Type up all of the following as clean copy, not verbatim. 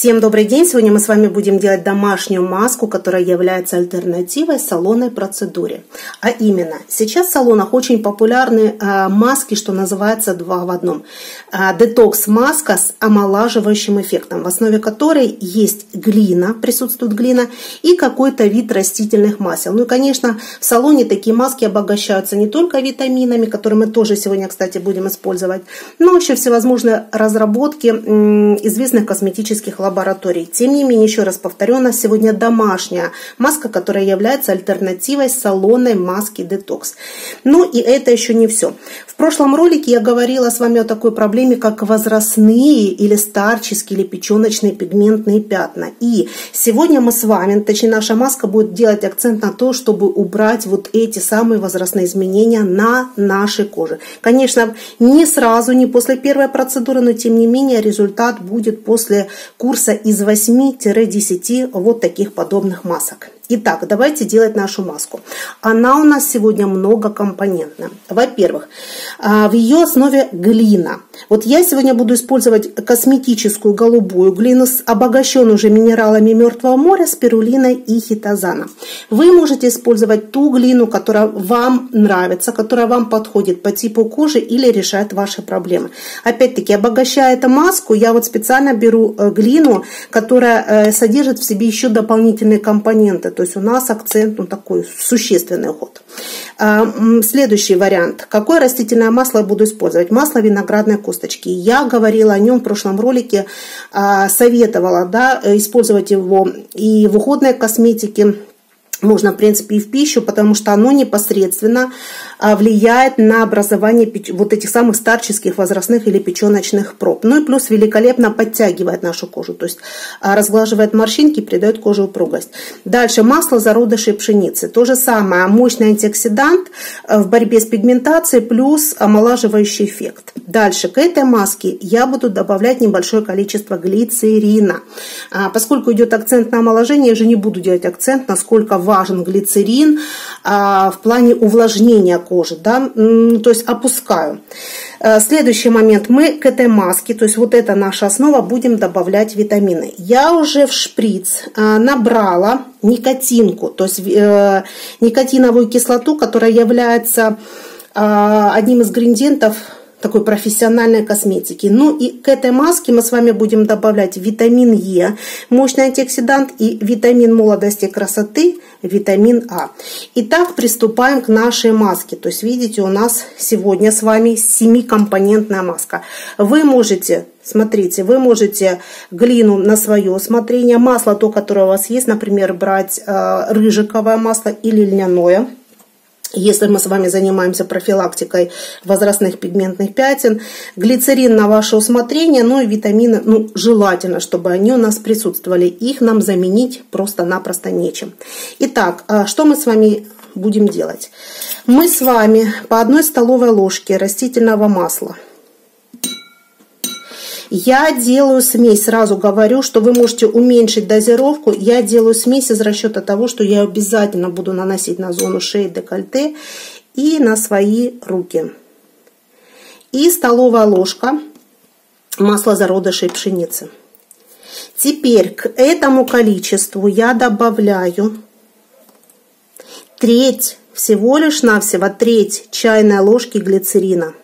Всем добрый день! Сегодня мы с вами будем делать домашнюю маску, которая является альтернативой салонной процедуре. А именно, сейчас в салонах очень популярны маски, что называется 2 в 1. Детокс-маска с омолаживающим эффектом, в основе которой есть глина, присутствует глина и какой-то вид растительных масел. Ну и, конечно, в салоне такие маски обогащаются не только витаминами, которые мы тоже сегодня, кстати, будем использовать, но еще всевозможные разработки известных косметических лабораторий. Тем не менее, еще раз повторю, у нас сегодня домашняя маска, которая является альтернативой салонной маске детокс. Ну и это еще не все. В прошлом ролике я говорила с вами о такой проблеме, как возрастные или старческие или печеночные пигментные пятна. И сегодня мы с вами, точнее наша маска будет делать акцент на то, чтобы убрать вот эти самые возрастные изменения на нашей коже. Конечно, не сразу, не после первой процедуры, но тем не менее результат будет после курса из 8-10 вот таких подобных масок. Итак, давайте делать нашу маску. Она у нас сегодня многокомпонентная. Во-первых, в ее основе глина. Вот я сегодня буду использовать косметическую голубую глину, обогащенную уже минералами Мертвого моря, спирулиной и хитозаном. Вы можете использовать ту глину, которая вам нравится, которая вам подходит по типу кожи или решает ваши проблемы. Опять-таки, обогащая эту маску, я вот специально беру глину, которая содержит в себе еще дополнительные компоненты. То есть у нас акцент такой существенный уход. Следующий вариант. Какое растительное масло я буду использовать? Масло виноградной косточки. Я говорила о нем в прошлом ролике, советовала использовать его и в уходной косметике. Можно, в принципе, и в пищу, потому что оно непосредственно влияет на образование вот этих самых старческих, возрастных или печеночных проб. Ну и плюс великолепно подтягивает нашу кожу, то есть разглаживает морщинки, придает коже упругость. Дальше масло зародышей пшеницы. То же самое, мощный антиоксидант в борьбе с пигментацией плюс омолаживающий эффект. Дальше к этой маске я буду добавлять небольшое количество глицерина. Поскольку идет акцент на омоложение, я же не буду делать акцент, насколько важен глицерин в плане увлажнения кожи, то есть опускаю. Следующий момент, мы к этой маске, то есть вот это наша основа, будем добавлять витамины. Я уже в шприц набрала никотинку, то есть никотиновую кислоту, которая является одним из ингредиентов такой профессиональной косметики. Ну и к этой маске мы с вами будем добавлять витамин Е, мощный антиоксидант, и витамин молодости и красоты, витамин А. Итак, приступаем к нашей маске. То есть, видите, у нас сегодня с вами 7-компонентная маска. Вы можете, смотрите, вы можете глину на свое усмотрение, масло, то, которое у вас есть, например, брать рыжиковое масло или льняное. Если мы с вами занимаемся профилактикой возрастных пигментных пятен, глицерин на ваше усмотрение, ну и витамины, желательно, чтобы они у нас присутствовали. Их нам заменить просто-напросто нечем. Итак, что мы с вами будем делать? Мы с вами по 1 столовой ложке растительного масла. Я делаю смесь, сразу говорю, что вы можете уменьшить дозировку. Я делаю смесь из расчета того, что я обязательно буду наносить на зону шеи, декольте и на свои руки. И столовая ложка масла зародышей пшеницы. Теперь к этому количеству я добавляю треть, всего лишь навсего треть чайной ложки глицерина.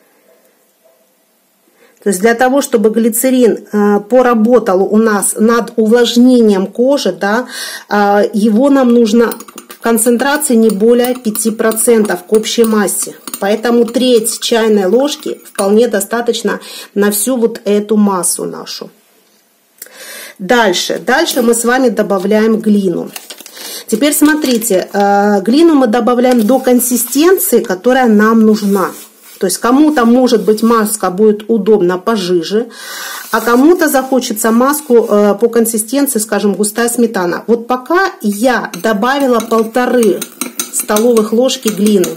То есть для того, чтобы глицерин поработал у нас над увлажнением кожи, его нам нужно в концентрации не более 5% к общей массе. Поэтому треть чайной ложки вполне достаточно на всю вот эту массу нашу. Дальше мы с вами добавляем глину. Теперь смотрите, глину мы добавляем до консистенции, которая нам нужна. То есть кому-то, может быть, маска будет удобна пожиже, а кому-то захочется маску по консистенции, скажем, густая сметана. Вот пока я добавила 1,5 столовых ложки глины.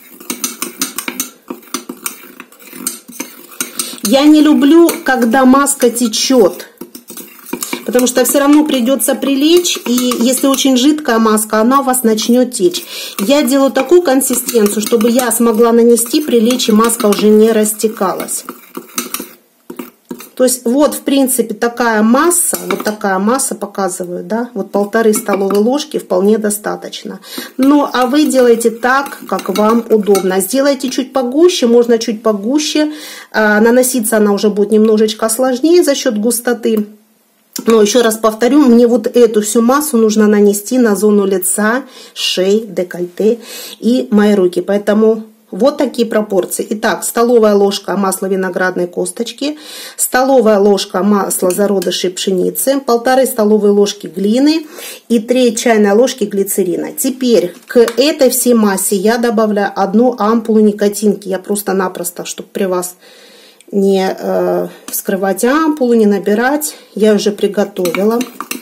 Я не люблю, когда маска течет, потому что все равно придется прилечь, и если очень жидкая маска, она у вас начнет течь. Я делаю такую консистенцию, чтобы я смогла нанести, прилечь, и маска уже не растекалась. То есть вот, в принципе, такая масса, вот такая масса показываю, да, вот 1,5 столовые ложки вполне достаточно. Ну, а вы делаете так, как вам удобно. Сделайте чуть погуще, можно чуть погуще. Наноситься она уже будет немножечко сложнее за счет густоты. Но еще раз повторю, мне вот эту всю массу нужно нанести на зону лица, шеи, декольте и мои руки. Поэтому вот такие пропорции. Итак, столовая ложка масла виноградной косточки, столовая ложка масла зародышей пшеницы, 1,5 столовые ложки глины и 3 чайные ложки глицерина. Теперь к этой всей массе я добавляю 1 ампулу никотинки. Я просто-напросто, чтобы при вас не вскрывать ампулу, не набирать, я уже приготовила.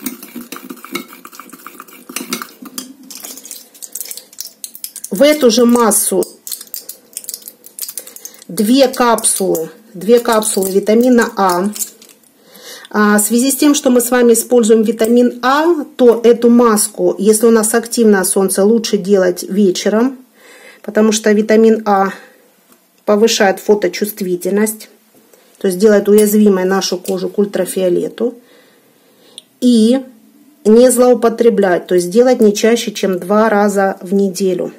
В эту же массу 2 капсулы витамина А. В связи с тем, что мы с вами используем витамин А, то эту маску, если у нас активное солнце, лучше делать вечером, потому что витамин А повышает фоточувствительность, то есть делает уязвимой нашу кожу к ультрафиолету. И не злоупотреблять, то есть делать не чаще, чем 2 раза в неделю.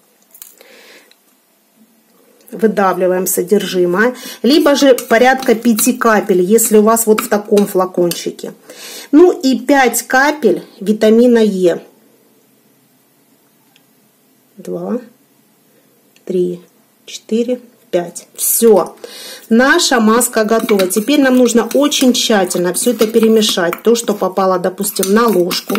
Выдавливаем содержимое, либо же порядка 5 капель, если у вас вот в таком флакончике. Ну и 5 капель витамина Е. 2, 3, 4, 5. Все. Наша маска готова. Теперь нам нужно очень тщательно все это перемешать. То, что попало, допустим, на ложку.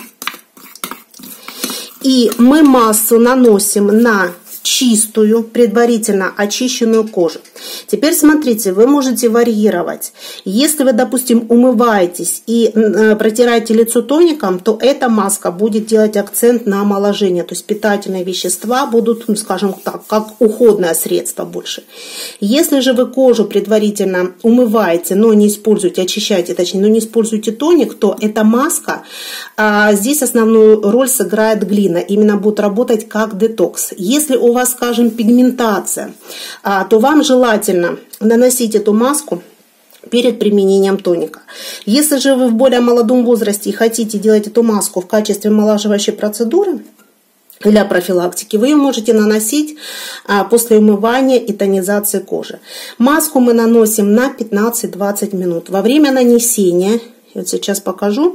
И мы массу наносим на чистую, предварительно очищенную кожу. Теперь смотрите, вы можете варьировать. Если вы, допустим, умываетесь и протираете лицо тоником, то эта маска будет делать акцент на омоложение. То есть питательные вещества будут, скажем так, как уходное средство больше. Если же вы кожу предварительно умываете, но не используете, очищаете, точнее, но не используете тоник, то эта маска, здесь основную роль сыграет глина. Именно будет работать как детокс. Если у вас, скажем, пигментация, то вам желательно наносить эту маску перед применением тоника. Если же вы в более молодом возрасте и хотите делать эту маску в качестве омолаживающей процедуры для профилактики, вы ее можете наносить после умывания и тонизации кожи. Маску мы наносим на 15-20 минут. Во время нанесения, я сейчас покажу,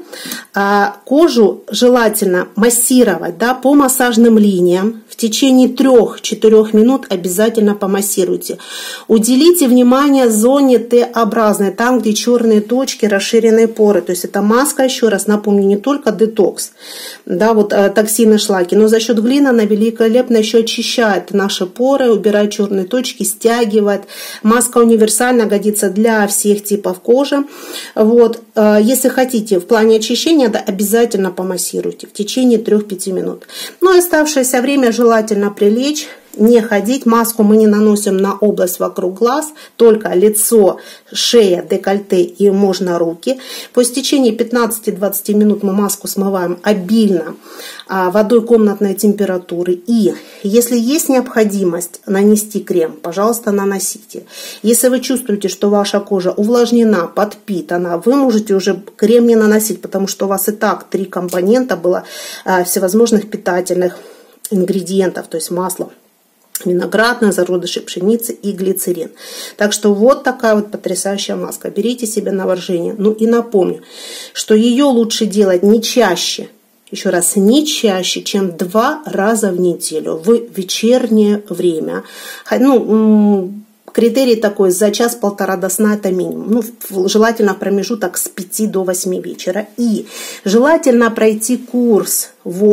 кожу желательно массировать, да, по массажным линиям. В течение 3-4 минут обязательно помассируйте. Уделите внимание зоне Т-образной, там, где черные точки, расширенные поры. То есть эта маска, еще раз напомню, не только детокс, да, вот токсины, шлаки, но за счет глины она великолепно еще очищает наши поры, убирает черные точки, стягивает. Маска универсально, годится для всех типов кожи. Вот. Если хотите, в плане очищения, да, обязательно помассируйте в течение 3-5 минут. Ну и оставшееся время желательно прилечь, не ходить. Маску мы не наносим на область вокруг глаз, только лицо, шея, декольте и можно руки. По истечении 15-20 минут мы маску смываем обильно водой комнатной температуры. И если есть необходимость нанести крем, пожалуйста, наносите. Если вы чувствуете, что ваша кожа увлажнена, подпитана, вы можете уже крем не наносить, потому что у вас и так 3 компонента было всевозможных питательных ингредиентов, то есть масло виноградное, зародыши пшеницы и глицерин. Так что вот такая вот потрясающая маска. Берите себе на вооружение. Ну и напомню, что ее лучше делать не чаще, еще раз, не чаще, чем 2 раза в неделю в вечернее время. Ну, критерий такой: за час-полтора до сна это минимум. Ну, желательно промежуток с 5 до 8 вечера. И желательно пройти курс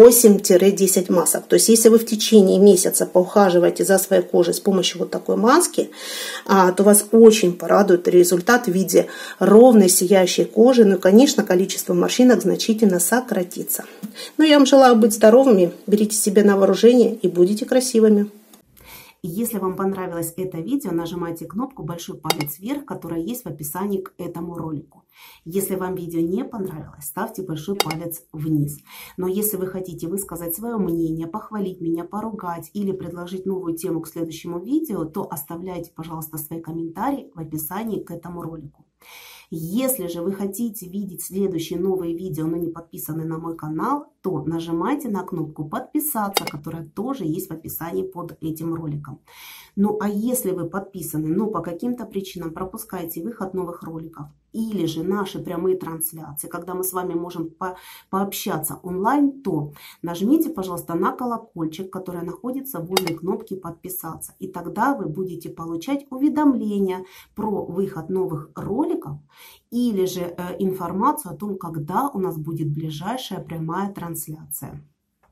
8-10 масок. То есть, если вы в течение месяца поухаживаете за своей кожей с помощью вот такой маски, то вас очень порадует результат в виде ровной сияющей кожи. Ну и, конечно, количество морщинок значительно сократится. Ну, я вам желаю быть здоровыми. Берите себе на вооружение и будете красивыми. И если вам понравилось это видео, нажимайте кнопку большой палец вверх, которая есть в описании к этому ролику. Если вам видео не понравилось, ставьте большой палец вниз. Но если вы хотите высказать свое мнение, похвалить меня, поругать или предложить новую тему к следующему видео, то оставляйте, пожалуйста, свои комментарии в описании к этому ролику. Если же вы хотите видеть следующие новые видео, но не подписаны на мой канал, то нажимайте на кнопку подписаться, которая тоже есть в описании под этим роликом. Ну а если вы подписаны, но по каким-то причинам пропускаете выход новых роликов, или же наши прямые трансляции, когда мы с вами можем пообщаться онлайн, то нажмите, пожалуйста, на колокольчик, который находится возле кнопки подписаться. И тогда вы будете получать уведомления про выход новых роликов или же информацию о том, когда у нас будет ближайшая прямая трансляция.